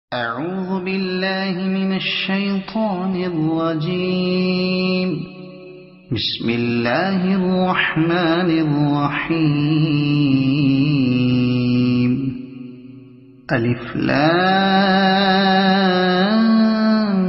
أعوذ بالله من الشيطان الرجيم. بسم الله الرحمن الرحيم. ألف لام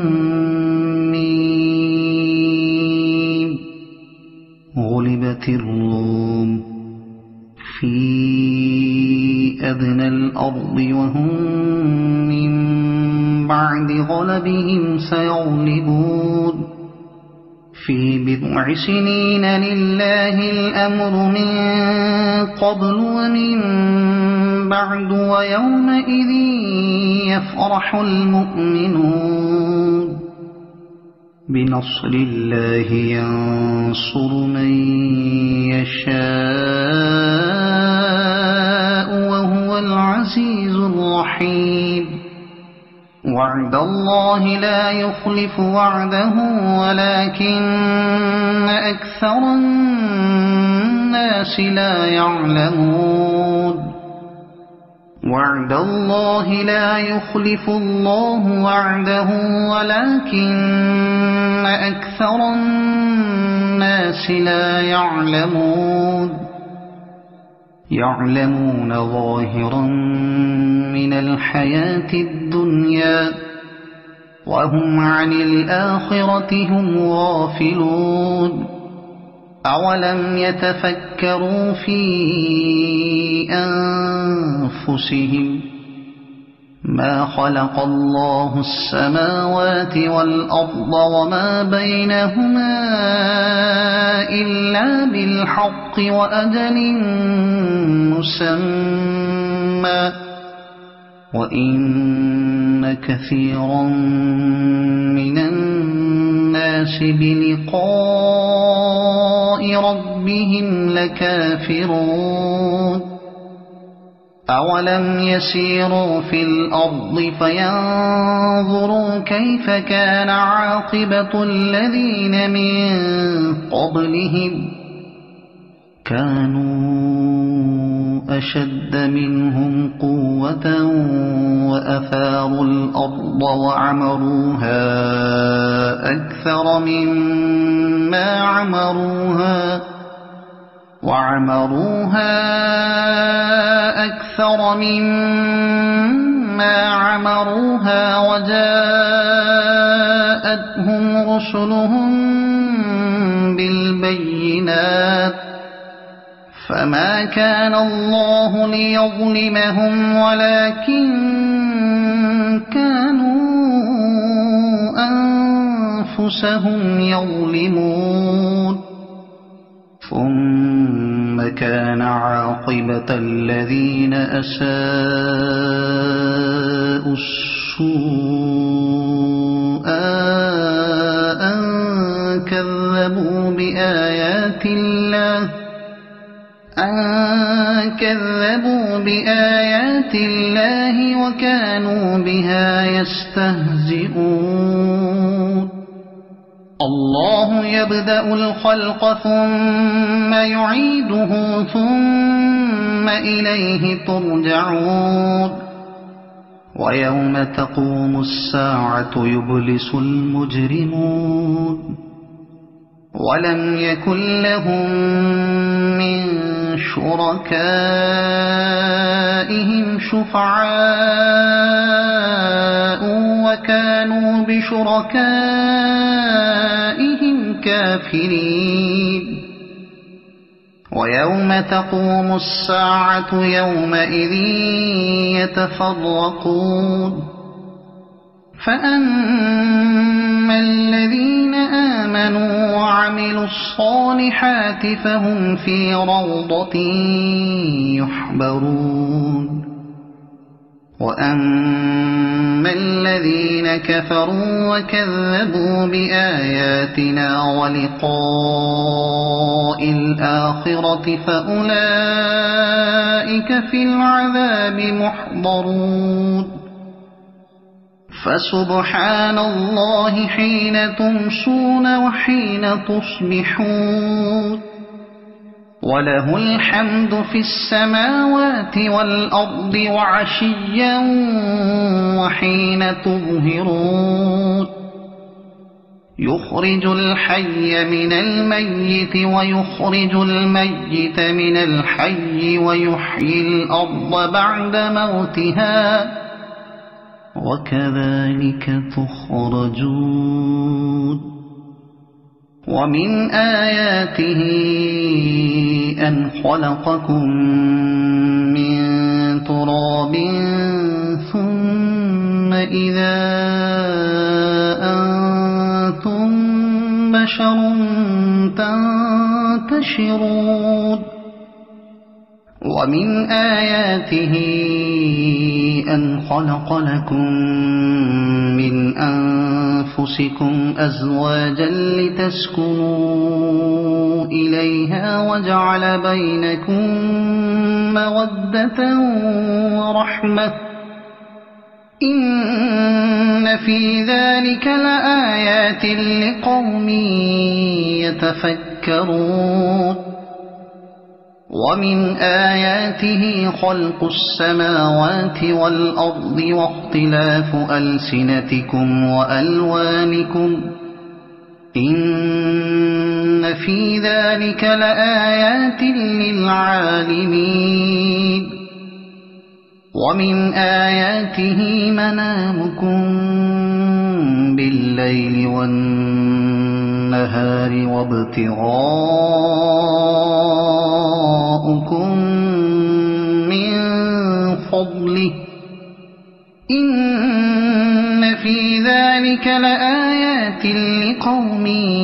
ميم. غلبت الروم في أدنى الأرض وهم من بعد غلبهم سيغلبون في بضع سنين لله الأمر من قبل ومن بعد ويومئذ يفرح المؤمنون بنصر الله ينصر من يشاء وهو العزيز الرحيم. وعد الله لا يخلف وعده ولكن أكثر الناس لا يعلمون. وعد الله لا يخلف الله وعده ولكن أكثر الناس لا يعلمون. يعلمون ظاهرا من الحياة الدنيا وهم عن الآخرة هم غافلون. أولم يتفكروا في أنفسهم ما خلق الله السماوات والأرض وما بينهما إلا بالحق وأجل مسمى وإن كثيرا من الناس بلقاء ربهم لكافرون. أولم يسيروا في الأرض فينظروا كيف كان عاقبة الذين من قبلهم كانوا أشد منهم قوة وأثاروا الأرض وعمروها أكثر مما عمروها وجاءتهم رسلهم بالبينات فما كان الله ليظلمهم ولكن كانوا أنفسهم يظلمون. ثم كان عاقبة الذين أساءوا السوء أن كذبوا بآيات الله وكانوا بها يستهزئون. الله يبدأ الخلق ثم يعيده ثم إليه ترجعون. ويوم تقوم الساعة يبلس المجرمون ولم يكن لهم من شركائهم شفعاء وكانوا بشركائهم كافرين. ويوم تقوم الساعة يومئذ يتفرقون فأما الذين آمنوا وعملوا الصالحات فهم في روضة يحبرون. وأما الذين كفروا وكذبوا بآياتنا ولقاء الآخرة فأولئك في العذاب محضرون. فسبحان الله حين تمسون وحين تصبحون وله الحمد في السماوات والأرض وعشيا حين تظهرون يخرج الحي من الميت ويخرج الميت من الحي ويحيي الأرض بعد موتها وكذلك تخرجون ومن آياته أن خلقكم من تراب ثم إذا أنتم بشر تنتشرون ومن آياته أن خلق لكم من أنفسكم أزواجا لتسكنوا إليها وجعل بينكم مودة ورحمة إن في ذلك لآيات لقوم يتفكرون ومن آياته خلق السماوات والأرض واختلاف ألسنتكم وألوانكم إن في ذلك لآيات للعالمين ومن آياته منامكم بالليل والنهار وابتغاؤكم من فضله إن في ذلك لآيات لقوم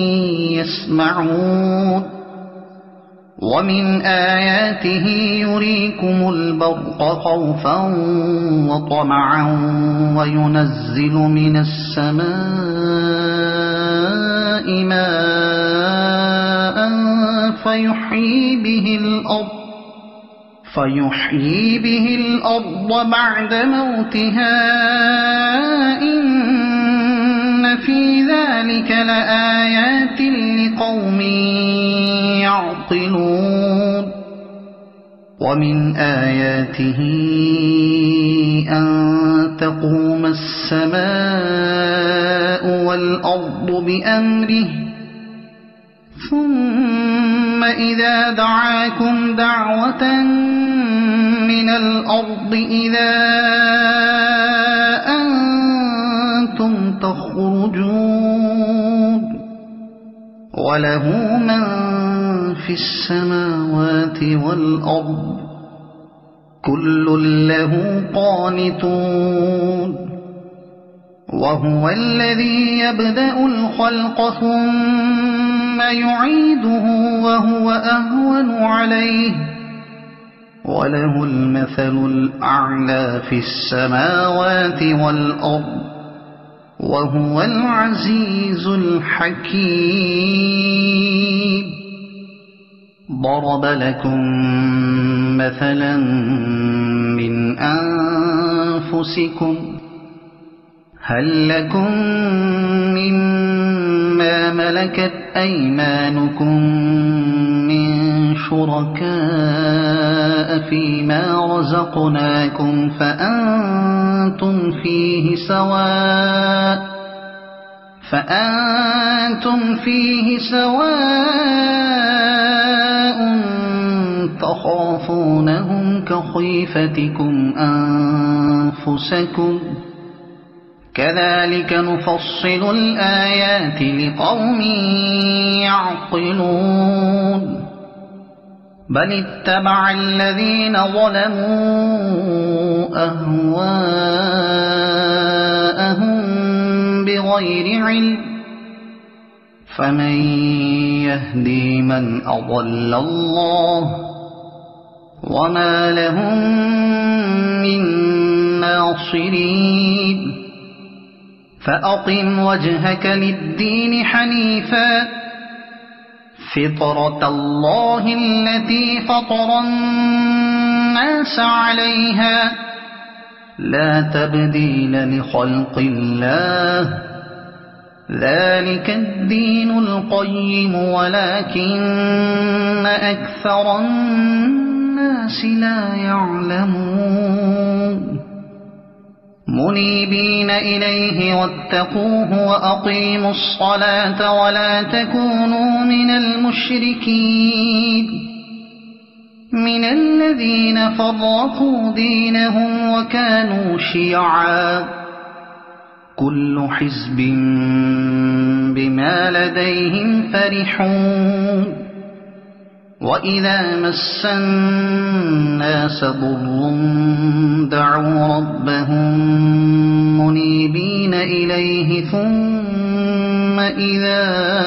يسمعون ومن آياته يريكم البرق خوفا وطمعا وينزل من السماء ماء فيحيي به الأرض بعد موتها إن في ذلك لآيات لقوم يعقلون ومن آياته أن تقوم السماء والأرض بأمره ثم إذا دعاكم دعوة من الأرض إذا أنتم تخرجون وله من في السماوات والأرض كل له قانتون وهو الذي يبدأ الخلق ثم يعيده وهو أهون عليه وله المثل الأعلى في السماوات والأرض وهو العزيز الحكيم ضرب لكم مثلا من أنفسكم هل لكم مما ملكت أيمانكم من شركاء فيما رزقناكم فأنتم فيه سواء تخافونهم كخيفتكم أنفسكم كذلك نفصل الآيات لقوم يعقلون بل اتبع الذين ظلموا أهواءهم بغير علم فمن يهدي من أضل الله وما لهم من ناصرين فأقم وجهك للدين حنيفا فطرة الله التي فطر الناس عليها لا تبديل لخلق الله ذلك الدين القيم ولكن أكثر الناس لا يعلمون منيبين إليه واتقوه وأقيموا الصلاة ولا تكونوا من المشركين من الذين فرقوا دينهم وكانوا شيعا كل حزب بما لديهم فرحون وإذا مس الناس ضر دعوا ربهم منيبين إليه ثم إذا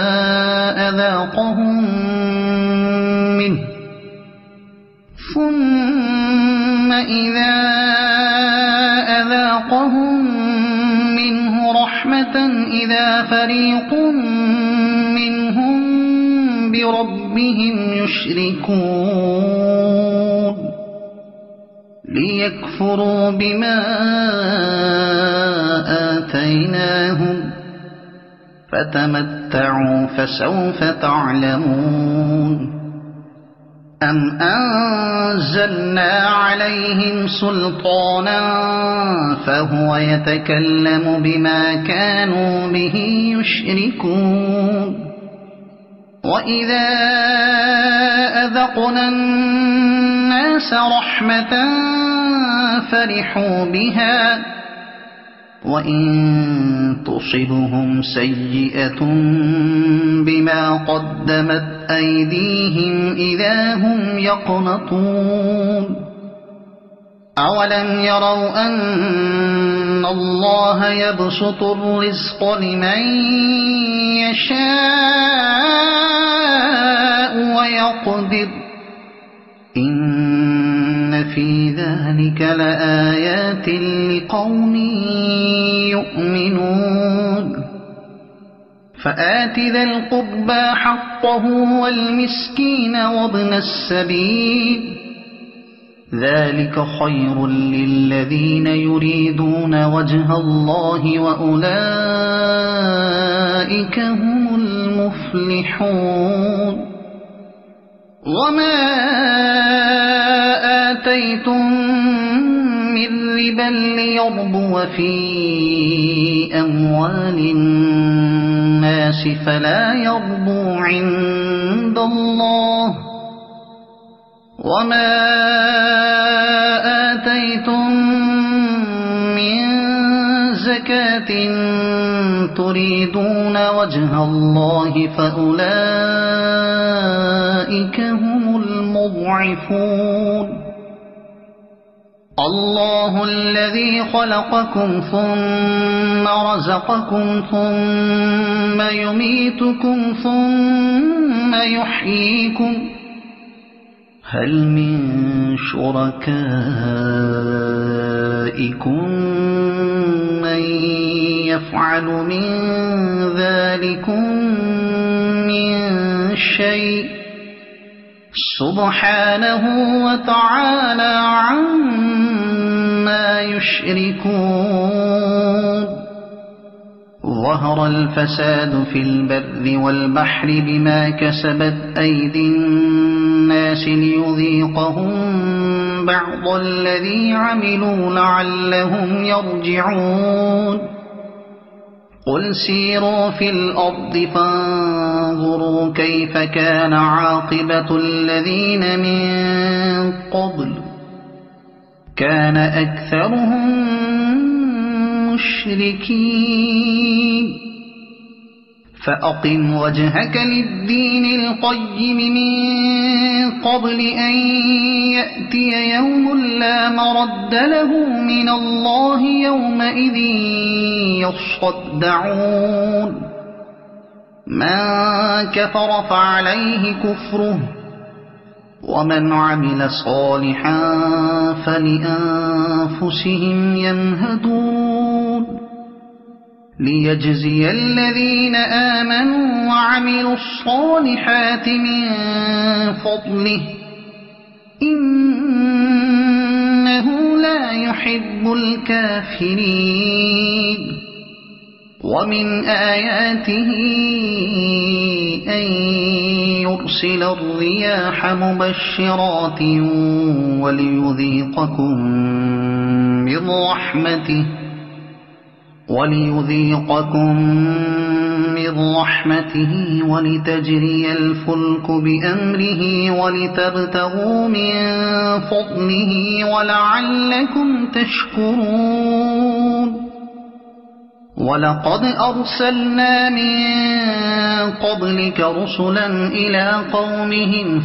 أذاقهم منه رحمة إذا فريق منهم بربهم يشركون ليكفروا بما آتيناهم فتمتعوا فسوف تعلمون أم أنزلنا عليهم سلطانا فهو يتكلم بما كانوا به يشركون وإذا أذقنا الناس رحمة فرحوا بها وإن تصبهم سيئة بما قدمت أيديهم إذا هم يقنطون أولم يروا أن الله يبسط الرزق لمن يشاء ويقدر إن في ذلك لآيات لقوم يؤمنون فآت ذا القربى حقه والمسكين وابن السبيل ذلك خير للذين يريدون وجه الله وأولئك هم المفلحون وما آتيتم من ربا ليربو في أموال الناس فلا يربو عند الله وما آتيتم من زكاة تريدون وجه الله فأولئك هم المضعفون الله الذي خلقكم ثم رزقكم ثم يميتكم ثم يحييكم هل من شركائكم من يفعل من ذلكم من شيء سبحانه وتعالى عما يشركون ظهر الفساد في البر والبحر بما كسبت أيدي الناس ليذيقهم بعض الذي عملوا لعلهم يرجعون قل سيروا في الأرض فانظروا كيف كان عاقبة الذين من قبل كان أكثرهم مشركين فأقم وجهك للدين القيم من قبل أن يأتي يوم لا مرد له من الله يومئذ يصدعون من كفر فعليه كفره ومن عمل صالحا فلأنفسهم يمهدون ليجزي الذين آمنوا وعملوا الصالحات من فضله إنه لا يحب الكافرين ومن آياته أن يرسل الرياح مبشرات وليذيقكم من رحمته وليذيقكم من رحمته ولتجري الفلك بأمره ولتبتغوا من فضله ولعلكم تشكرون ولقد أرسلنا من قبلك رسلا إلى قومهم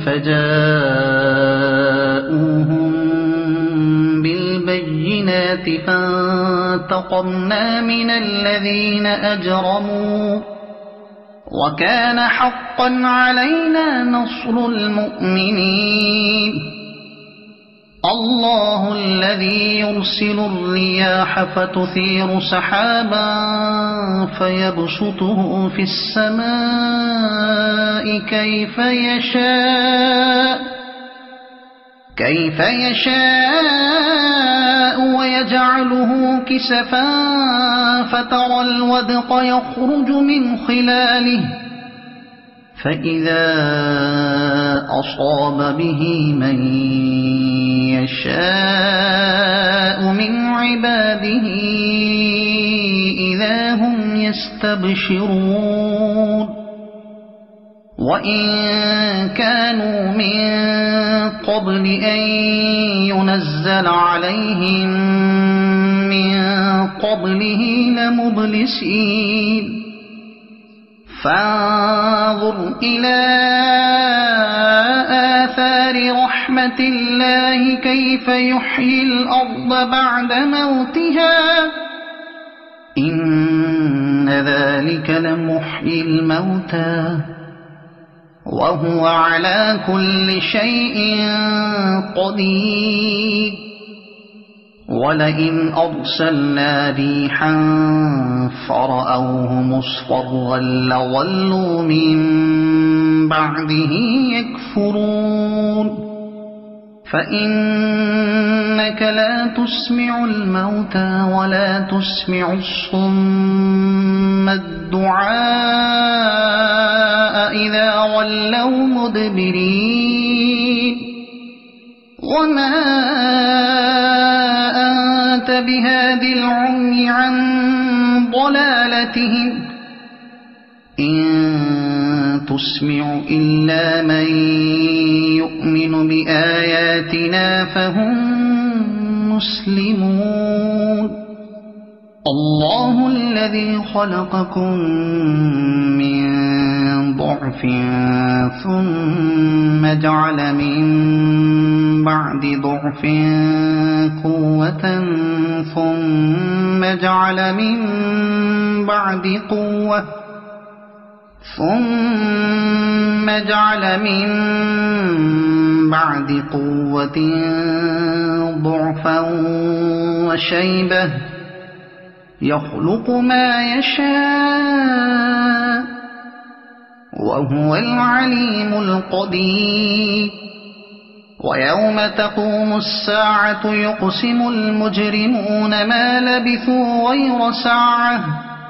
فجاءوهم بالبينات فانتقمنا من الذين أجرموا وكان حقا علينا نصر المؤمنين الله الذي يرسل الرياح فتثير سحابا فيبسطه في السماء كيف يشاء ويجعله كسفا فترى الودق يخرج من خلاله فإذا أصاب به من يشاء من عباده إذا هم يستبشرون وإن كانوا من قبل أن ينزل عليهم من قبله لمبلسين فانظر إلى آثار رحمة الله كيف يحيي الأرض بعد موتها إن ذلك لمحيي الموتى وهو على كل شيء قدير ولئن أرسلنا ريحا فرأوه مصفرا لظلوا من بعده يكفرون فإنك لا تسمع الموتى ولا تسمع الصم الدعاء إذا ولوا مدبرين وما أنت بهاد العمي عن ضلالتهم إن تسمع إلا من يؤمن بآياتنا فهم مسلمون الله الذي خلقكم من ضعف ثم جعل من بعد ضعف قوة ثم جعل من بعد قوة ضعفا وشيبة يخلق ما يشاء وهو العليم القدير ويوم تقوم الساعة يقسم المجرمون ما لبثوا غير ساعة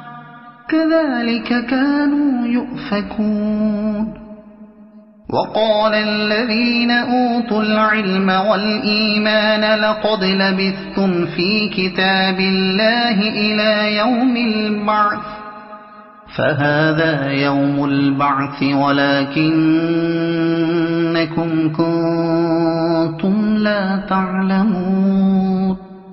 كذلك كانوا يؤفكون وقال الذين أوتوا العلم والإيمان لقد لبثتم في كتاب الله إلى يوم البعث فهذا يوم البعث ولكنكم كنتم لا تعلمون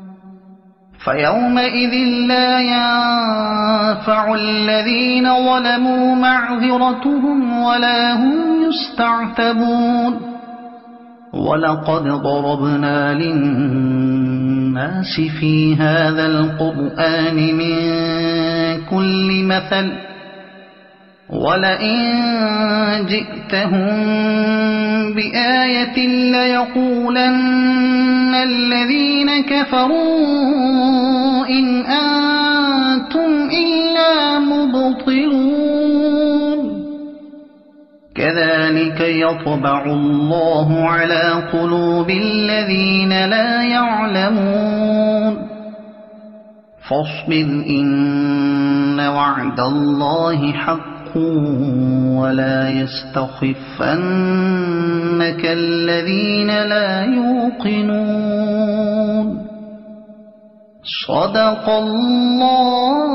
فيومئذ لا ينفع الذين ظلموا معذرتهم ولا هم يستعتبون ولقد ضربنا للناس في هذا القرآن من كل مثل ولئن جئتهم بآية ليقولن الذين كفروا إن أنتم إلا مبطلون كذلك يطبع الله على قلوب الذين لا يعلمون فاصبر إن وعد الله حق ولا يستخفنك الذين لا يوقنون صدق الله